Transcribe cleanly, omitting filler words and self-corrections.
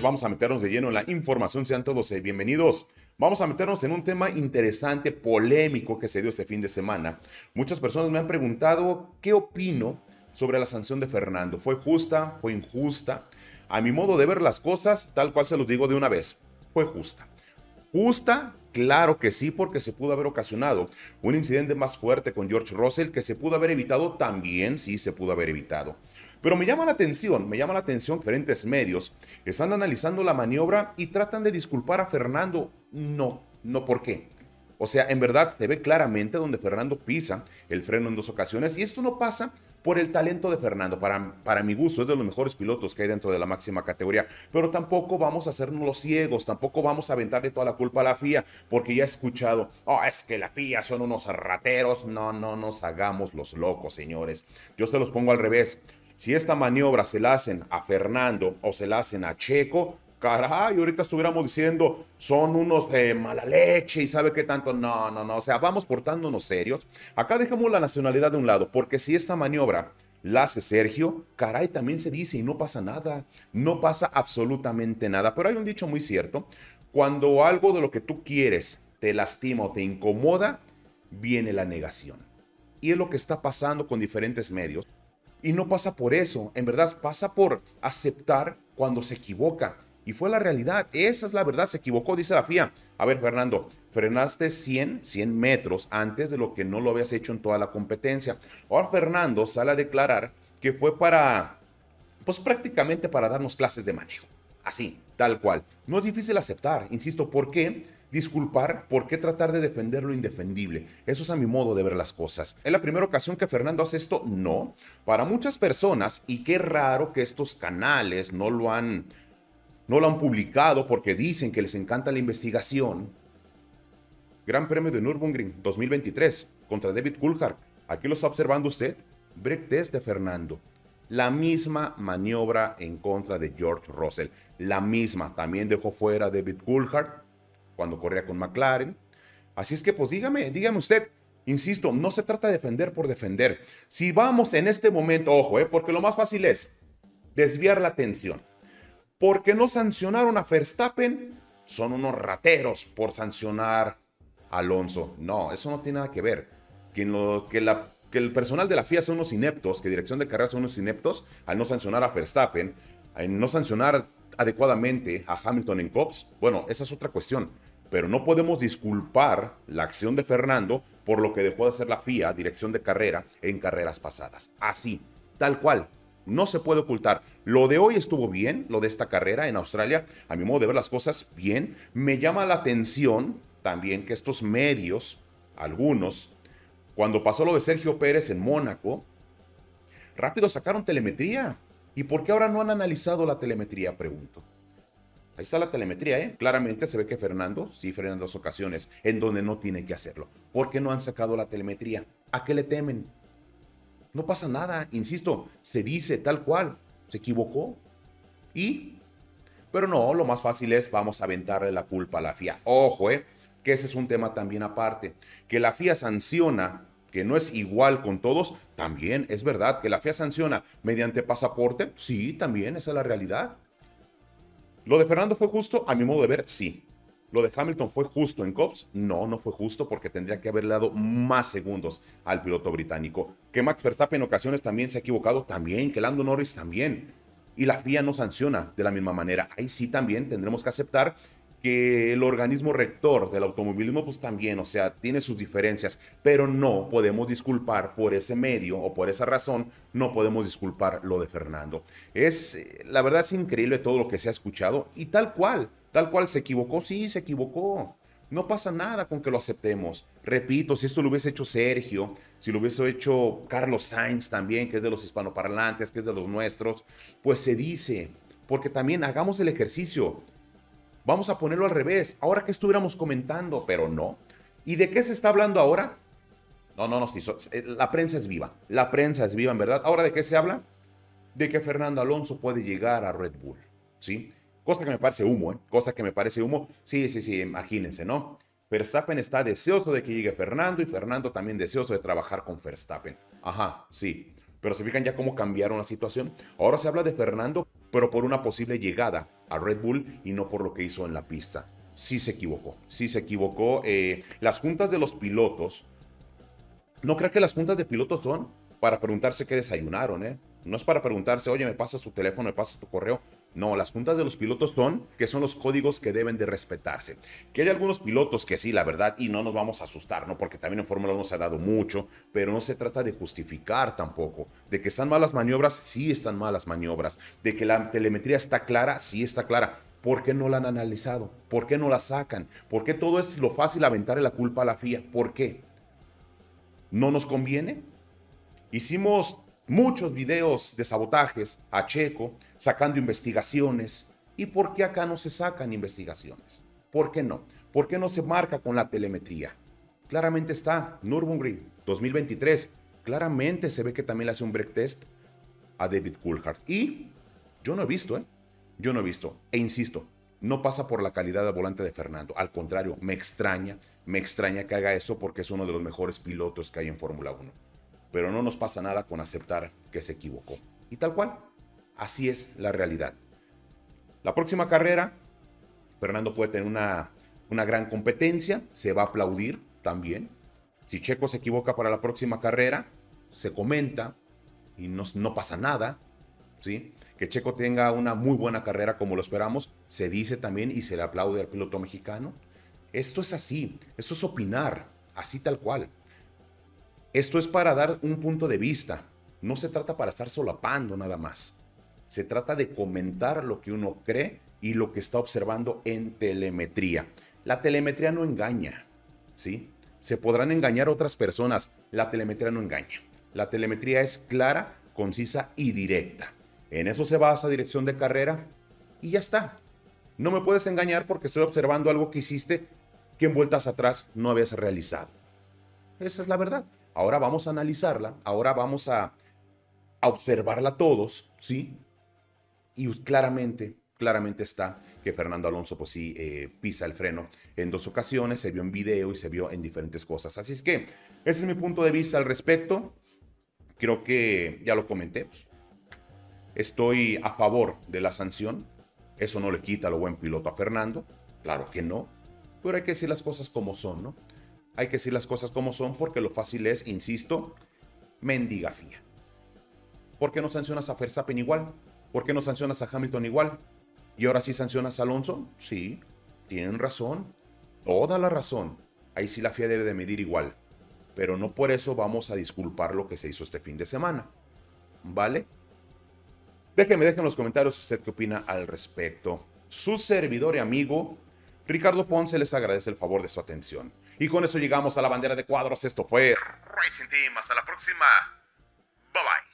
amigos, vamos a meternos de lleno en la información. Sean todos bienvenidos. Vamos a meternos en un tema interesante, polémico que se dio este fin de semana. Muchas personas me han preguntado qué opino sobre la sanción de Fernando. ¿Fue justa? ¿Fue injusta? A mi modo de ver las cosas, tal cual se los digo de una vez, fue justa. ¿Justa? Claro que sí, porque se pudo haber ocasionado un incidente más fuerte con George Russell que se pudo haber evitado, también sí se pudo haber evitado. Pero me llama la atención diferentes medios están analizando la maniobra y tratan de disculpar a Fernando. No, ¿por qué? O sea, en verdad se ve claramente donde Fernando pisa el freno en dos ocasiones y esto no pasa por el talento de Fernando. Para mi gusto es de los mejores pilotos que hay dentro de la máxima categoría, pero tampoco vamos a hacernos los ciegos, tampoco vamos a aventarle toda la culpa a la FIA, porque ya he escuchado, es que la FIA son unos rateros. No nos hagamos los locos, señores. Yo se los pongo al revés. Si esta maniobra se la hacen a Fernando o se la hacen a Checo, caray, ahorita estuviéramos diciendo, son unos de mala leche y sabe qué tanto. No, o sea, vamos portándonos serios. Acá dejemos la nacionalidad de un lado, porque si esta maniobra la hace Sergio, caray, también se dice y no pasa nada, no pasa absolutamente nada. Pero hay un dicho muy cierto, cuando algo de lo que tú quieres te lastima o te incomoda, viene la negación. Y es lo que está pasando con diferentes medios. Y no pasa por eso, en verdad pasa por aceptar cuando se equivoca. Y fue la realidad, esa es la verdad, se equivocó, dice la FIA. A ver, Fernando, frenaste 100 metros antes de lo que no lo habías hecho en toda la competencia. Ahora Fernando sale a declarar que fue pues prácticamente para darnos clases de manejo. Así, tal cual. No es difícil aceptar, insisto, ¿por qué disculpar? ¿Por qué tratar de defender lo indefendible? Eso es a mi modo de ver las cosas. ¿Es la primera ocasión que Fernando hace esto? No. Para muchas personas, y qué raro que estos canales no lo han publicado porque dicen que les encanta la investigación. Gran Premio de Nürburgring 2023 contra David Coulthard. Aquí lo está observando usted. Break test de Fernando. La misma maniobra en contra de George Russell. La misma. También dejó fuera a David Coulthard cuando corría con McLaren. Así es que pues dígame usted. Insisto, no se trata de defender por defender. Si vamos en este momento, ojo, porque lo más fácil es desviar la atención. ¿Por qué no sancionaron a Verstappen? Son unos rateros por sancionar a Alonso. No, eso no tiene nada que ver. Que el personal de la FIA son unos ineptos, que dirección de carrera son unos ineptos al no sancionar a Verstappen, al no sancionar adecuadamente a Hamilton en Copse. Bueno, esa es otra cuestión. Pero no podemos disculpar la acción de Fernando por lo que dejó de hacer la FIA, dirección de carrera, en carreras pasadas. Así, tal cual. No se puede ocultar. Lo de hoy estuvo bien, lo de esta carrera en Australia, a mi modo de ver las cosas, bien. Me llama la atención también que estos medios, algunos, cuando pasó lo de Sergio Pérez en Mónaco, rápido sacaron telemetría. ¿Y por qué ahora no han analizado la telemetría? Pregunto. Ahí está la telemetría, ¿eh? Claramente se ve que Fernando sí frena en dos ocasiones en donde no tiene que hacerlo. ¿Por qué no han sacado la telemetría? ¿A qué le temen? No pasa nada, insisto, se dice tal cual, se equivocó. Pero no, lo más fácil es vamos a aventarle la culpa a la FIA. Ojo, que ese es un tema también aparte. Que la FIA sanciona, que no es igual con todos, también es verdad. Que la FIA sanciona mediante pasaporte, sí, también esa es la realidad. ¿Lo de Fernando fue justo? A mi modo de ver, sí. ¿Lo de Hamilton fue justo en Copse? No fue justo porque tendría que haberle dado más segundos al piloto británico. Que Max Verstappen en ocasiones también se ha equivocado, también. Que Lando Norris también. Y la FIA no sanciona de la misma manera. Ahí sí también tendremos que aceptar que el organismo rector del automovilismo pues también, o sea, tiene sus diferencias, pero no podemos disculpar por ese medio o por esa razón, no podemos disculpar lo de Fernando. La verdad es increíble todo lo que se ha escuchado y tal cual se equivocó, sí, se equivocó. No pasa nada con que lo aceptemos. Repito, si esto lo hubiese hecho Sergio, si lo hubiese hecho Carlos Sainz también, que es de los hispanoparlantes, que es de los nuestros, pues se dice, porque también hagamos el ejercicio. Vamos a ponerlo al revés. Ahora que estuviéramos comentando, pero no. ¿Y de qué se está hablando ahora? No, sí, la prensa es viva. La prensa es viva, en verdad. ¿Ahora de qué se habla? De que Fernando Alonso puede llegar a Red Bull, ¿sí? Cosa que me parece humo, ¿eh? Cosa que me parece humo. Sí, imagínense, ¿no? Verstappen está deseoso de que llegue Fernando y Fernando también deseoso de trabajar con Verstappen. Ajá, sí. Pero se fijan ya cómo cambiaron la situación. Ahora se habla de Fernando, pero por una posible llegada a Red Bull y no por lo que hizo en la pista. Sí se equivocó, sí se equivocó. Las juntas de los pilotos, no creo que las juntas de pilotos son para preguntarse qué desayunaron, ¿eh? No es para preguntarse, oye, me pasas tu teléfono, me pasas tu correo. No, las juntas de los pilotos son los códigos que deben de respetarse. Que hay algunos pilotos que sí, la verdad, y no nos vamos a asustar, ¿no? Porque también en Fórmula 1 se ha dado mucho, pero no se trata de justificar tampoco. De que están malas maniobras, sí están malas maniobras. De que la telemetría está clara, sí está clara. ¿Por qué no la han analizado? ¿Por qué no la sacan? ¿Por qué todo es lo fácil aventarle la culpa a la FIA? ¿Por qué? ¿No nos conviene? Hicimos muchos videos de sabotajes a Checo, sacando investigaciones. ¿Y por qué acá no se sacan investigaciones? ¿Por qué no? ¿Por qué no se marca con la telemetría? Claramente está, Nürburgring 2023. Claramente se ve que también le hace un break test a David Coulthard. Y yo no he visto, ¿eh? Yo no he visto. E insisto, no pasa por la calidad del volante de Fernando. Al contrario, me extraña que haga eso porque es uno de los mejores pilotos que hay en Fórmula 1. Pero no nos pasa nada con aceptar que se equivocó. Y tal cual, así es la realidad. La próxima carrera, Fernando puede tener una gran competencia, se va a aplaudir también. Si Checo se equivoca para la próxima carrera, se comenta y no pasa nada, ¿sí? Que Checo tenga una muy buena carrera como lo esperamos, se dice también y se le aplaude al piloto mexicano. Esto es así, esto es opinar, así tal cual. Esto es para dar un punto de vista, no se trata para estar solapando nada más. Se trata de comentar lo que uno cree y lo que está observando en telemetría. La telemetría no engaña, ¿sí? Se podrán engañar otras personas, la telemetría no engaña. La telemetría es clara, concisa y directa. En eso se basa dirección de carrera y ya está. No me puedes engañar porque estoy observando algo que hiciste que en vueltas atrás no habías realizado. Esa es la verdad. Ahora vamos a analizarla, ahora vamos a observarla todos, ¿sí? Y claramente está que Fernando Alonso, pues sí, pisa el freno en 2 ocasiones, se vio en video y se vio en diferentes cosas. Así es que ese es mi punto de vista al respecto. Creo que ya lo comenté. Pues, estoy a favor de la sanción. Eso no le quita lo buen piloto a Fernando. Claro que no. Pero hay que decir las cosas como son, ¿no? Hay que decir las cosas como son porque lo fácil es, insisto, mendiga FIA. ¿Por qué no sancionas a Verstappen igual? ¿Por qué no sancionas a Hamilton igual? ¿Y ahora sí sancionas a Alonso? Sí, tienen razón. Toda la razón. Ahí sí la FIA debe de medir igual. Pero no por eso vamos a disculpar lo que se hizo este fin de semana. ¿Vale? Déjenme en los comentarios usted qué opina al respecto. Su servidor y amigo Ricardo Ponce les agradece el favor de su atención. Y con eso llegamos a la bandera de cuadros. Esto fue Racing Team. Hasta la próxima. Bye bye.